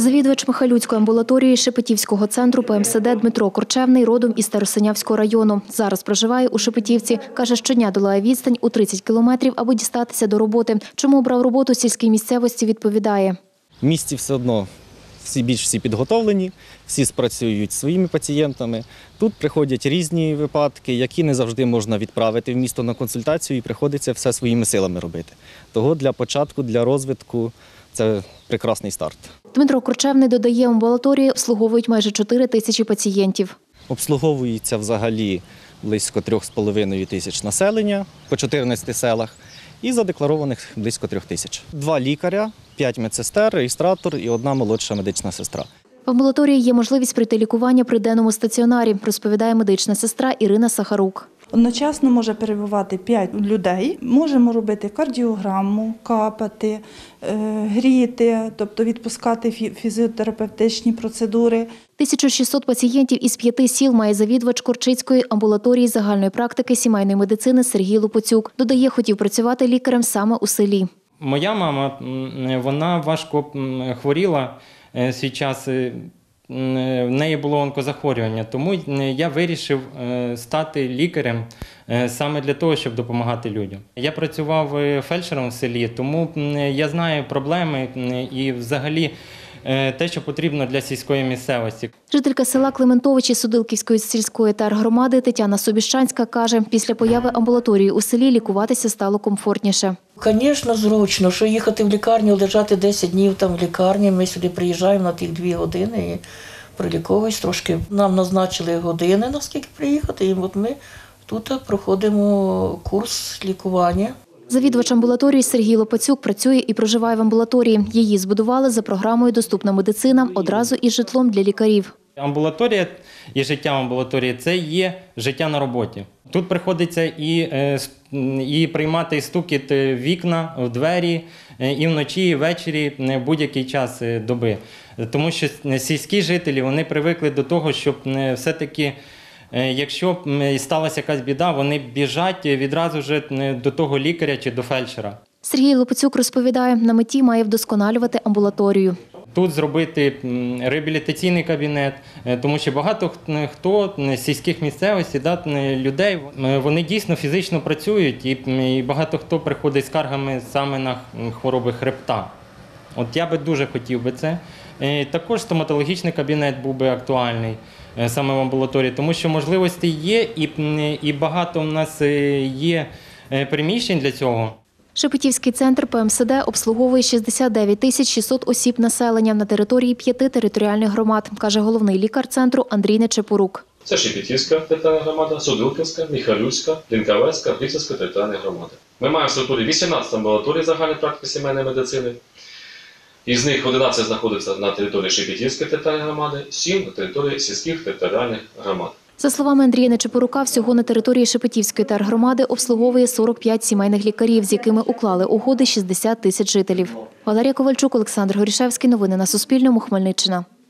Завідувач Михайлюцької амбулаторії Шепетівського центру ПМСД Дмитро Корчевний родом із Старосинявського району. Зараз проживає у Шепетівці. Каже, щодня долає відстань у 30 кілометрів, аби дістатися до роботи. Чому обрав роботу в сільській місцевості, відповідає. В місті все одно всі підготовлені, всі спрацюють своїми пацієнтами. Тут приходять різні випадки, які не завжди можна відправити в місто на консультацію і приходиться все своїми силами робити. Того для початку, для розвитку це прекрасний старт. Дмитро Корчевний додає, в амбулаторії обслуговують майже 4 тисячі пацієнтів. Обслуговується взагалі близько 3,5 тисяч населення по 14 селах і задекларованих близько 3 тисяч. 2 лікаря, 5 медсестер, реєстратор і 1 молодша медична сестра. В амбулаторії є можливість пройти лікування при денному стаціонарі, розповідає медична сестра Ірина Сахарук. Одночасно може перебувати 5 людей. Можемо робити кардіограму, капати, гріти, тобто відпускати фізіотерапевтичні процедури. 1600 пацієнтів із 5 сіл має завідувач Корчицької амбулаторії загальної практики сімейної медицини Сергій Лопоцюк. Додає, хотів працювати лікарем саме у селі. Моя мама, вона важко хворіла свій час. В неї було онкозахворювання, тому я вирішив стати лікарем саме для того, щоб допомагати людям. Я працював фельдшером в селі, тому я знаю проблеми і взагалі те, що потрібно для сільської місцевості. Жителька села Клементовичі Судилківської сільської тергромади Тетяна Собіщанська каже, після появи амбулаторії у селі лікуватися стало комфортніше. Звісно, зручно, що їхати в лікарню, лежати 10 днів там в лікарні. Ми сюди приїжджаємо на тих 2 години і приліковуюсь трошки. Нам назначили години, наскільки приїхати, і от ми тут проходимо курс лікування. Завідувач амбулаторії Сергій Лопоцюк працює і проживає в амбулаторії. Її збудували за програмою «Доступна медицина» одразу із житлом для лікарів. Амбулаторія і життя в амбулаторії – це є життя на роботі. Тут приходиться і приймати і стукіт в вікна, в двері, і вночі, і ввечері, будь-який час доби. Тому що сільські жителі, вони привикли до того, щоб все-таки, якщо сталася якась біда, вони біжать відразу вже до того лікаря чи до фельдшера. Сергій Лопоцюк розповідає, на меті має вдосконалювати амбулаторію. Тут зробити реабілітаційний кабінет, тому що багато хто з сільських місцевостей, людей, вони дійсно фізично працюють і багато хто приходить з скаргами саме на хвороби хребта. От я би дуже хотів би це. Також стоматологічний кабінет був би актуальний саме в амбулаторії, тому що можливості є і багато в нас є приміщень для цього. Шепетівський центр ПМСД обслуговує 69 600 осіб населення на території 5 територіальних громад, каже головний лікар центру Андрій Нечепорук. Це Шепетівська територіальна громада, Судилківська, Михайлюцька, Лінковецька, Приксівська територіальні громади. Ми маємо в структурі 18 амбулаторій загальної практики сімейної медицини. Із них 11 знаходиться на території Шепетівської територіальної громади, 7 на території сільських територіальних громад. За словами Андрія Нечепорука, всього на території Шепетівської тергромади обслуговує 45 сімейних лікарів, з якими уклали угоди 60 тисяч жителів. Валерія Ковальчук, Олександр Горішевський. Новини на Суспільному. Хмельниччина.